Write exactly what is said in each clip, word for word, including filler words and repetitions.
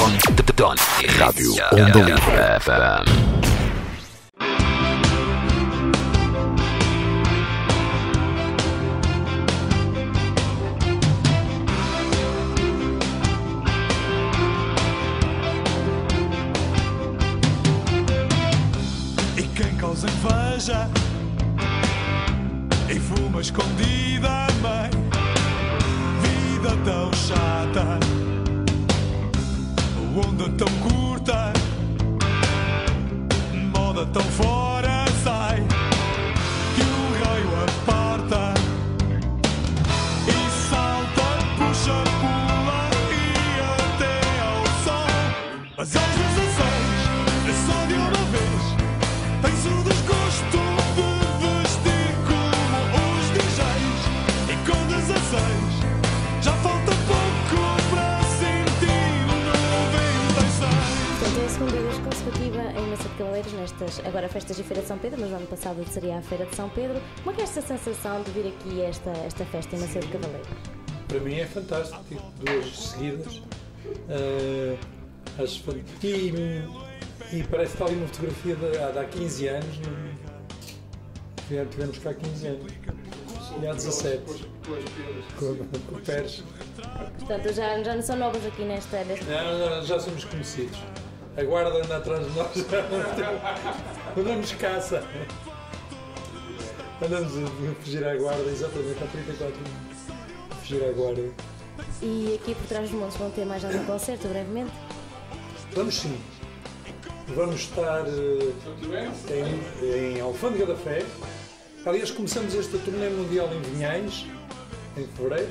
Rádio Onda Livre F M. E quem causa inveja e fuma escondida, mãe, vida tão chata, onda tão curta, moda tão fora, sai que o raio aparta e salta, puxa, pula e até ao sol. Mas aos dezesseis é só de uma vez, tem-se o desgosto de vestir como os D Js, e com dezesseis já falta pouco para sentir o noventa e seis. Portanto, é a segunda vez consecutiva em Massa de Cavaleiros nestas, agora festas de Feira de São Pedro, mas no ano passado seria a Feira de São Pedro. Como é que é esta sensação de vir aqui a esta, esta festa em Massa de Cavaleiros? Para mim é fantástico, tipo, duas seguidas. Uh, acho fantástico. E, e parece que está ali uma fotografia de, há, de há quinze anos. Não? Tivemos cá há quinze anos. E há dezassete. Com, com o Pérez. Portanto, já, já não são novos aqui nesta... nesta... Não, não, já somos conhecidos. A guarda anda atrás de nós. Andamos caça. Andamos a fugir à guarda, exatamente, há trinta e quatro anos. A fugir à guarda. E aqui por trás dos montes vão ter mais algum concerto brevemente? Vamos sim. Vamos estar uh, em, em Alfândega da Fé. Aliás, começamos esta turnê mundial em Vinhais, em fevereiro.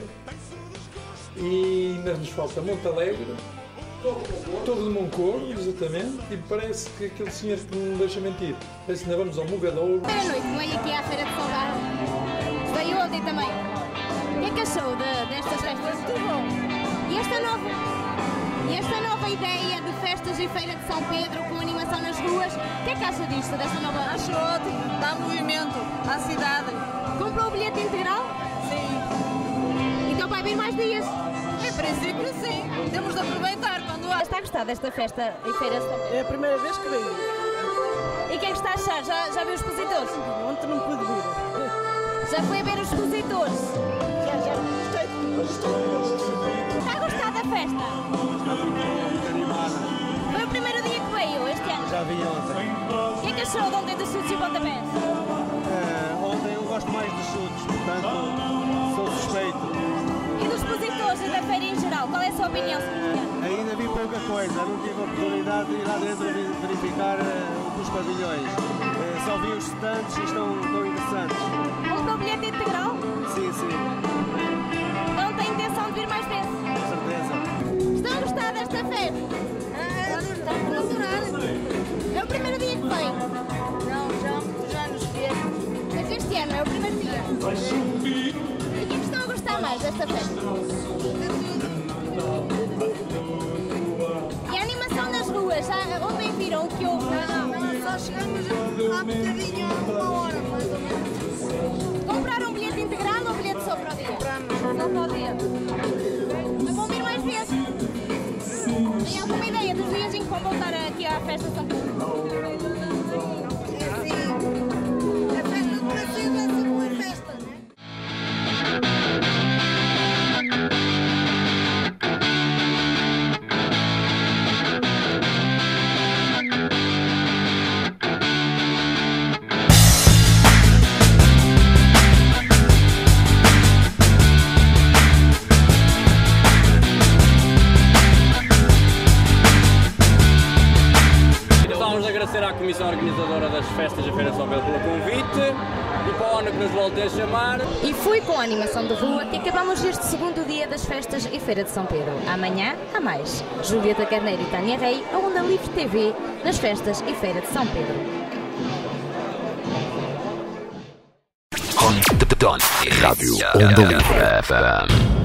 E ainda nos falta Monte Alegre, Torre de Moncorvo, exatamente. E parece que aquele senhor que não deixa mentir. Parece que ainda vamos ao Mogadouro. Boa noite, veio aqui à Feira de São Carlos. Veio ontem também. O que é que achou de, destas festas? Muito bom. E esta nova, e esta nova ideia de festas e Feira de São Pedro com animação nas ruas, o que é que acha disto, desta nova? Acho ótimo, dá movimento à cidade. Comprou o bilhete integral? Sim. Então vai vir mais dias? Em princípio sim, temos de aproveitar quando há. Está a gostar desta festa e Feira de São Pedro? É a primeira vez que venho. E o que é que está a achar? Já, já viu os expositores? Ontem não pude vir. Já foi a ver os expositores? Já, já gostei. Está a gostar da festa? Foi o primeiro dia que veio este ano? Já vi ontem. O que é que achou de ontem dos chutes e pontapés? Uh, ontem eu gosto mais dos chutes, portanto sou suspeito. E dos expositores e da feira em geral, qual é a sua opinião sobre este ano? Ainda vi pouca coisa, não tive a oportunidade de ir lá dentro verificar uh, os pavilhões. Uh, só vi os stands e estão, estão interessantes. Comprou o bilhete integral? Sim, sim, Então tem intenção de vir mais vezes? com certeza. Estão a gostar desta festa? Está a adorar. É o primeiro dia que vem? Não, já há muitos anos que é. Mas este ano é o primeiro dia? E o que é que estão a gostar mais desta festa? E a animação nas ruas, já ontem viram o que houve? Não, não, só chegamos há bocadinho, há uma hora mais ou menos. Compraram um bilhete integral ou um bilhete só para o dia? Compramos só para o dia. Mas vão vir mais vezes? Tem alguma ideia dos dias em que vão voltar aqui à festa de São Pedro? É assim, a festa do Brasil é sempre uma festa, não é? Gostávamos de agradecer à Comissão Organizadora das Festas da Feira de São Pedro pelo convite e para o ano que nos voltem a chamar. E foi com a animação de rua que acabamos este segundo dia das festas e Feira de São Pedro. Amanhã há mais. Julieta Carneiro e Tânia Rei, a Onda Livre T V, nas festas e Feira de São Pedro. Rádio Onda Livre F M.